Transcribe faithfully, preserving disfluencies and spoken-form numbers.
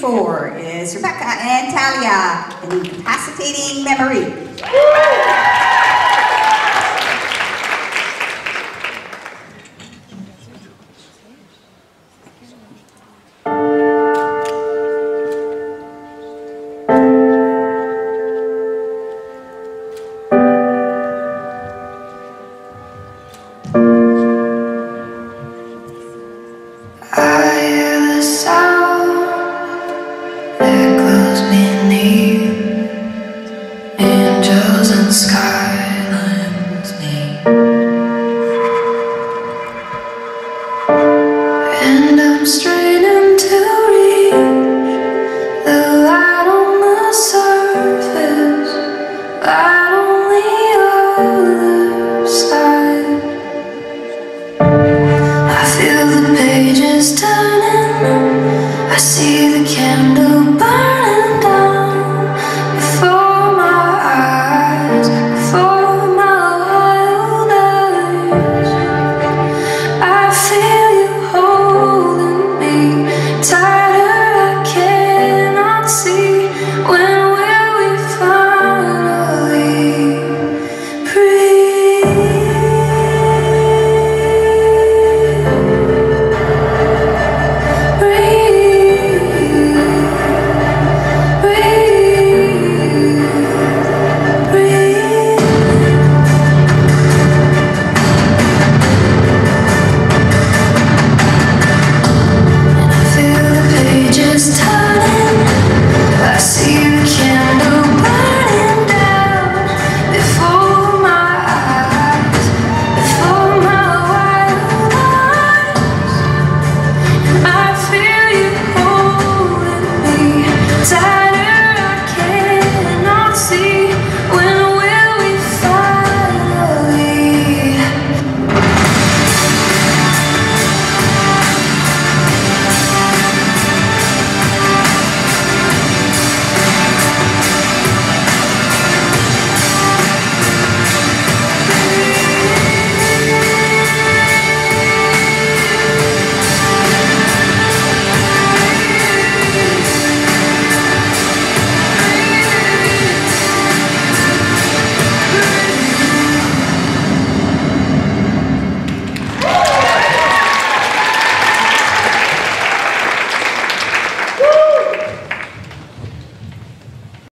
fifty-four is Rebecca and Talia, an incapacitating memory. Skylands meet, and I'm straining to reach the light on the surface, light on the other side. I feel the pages turning, I see the candle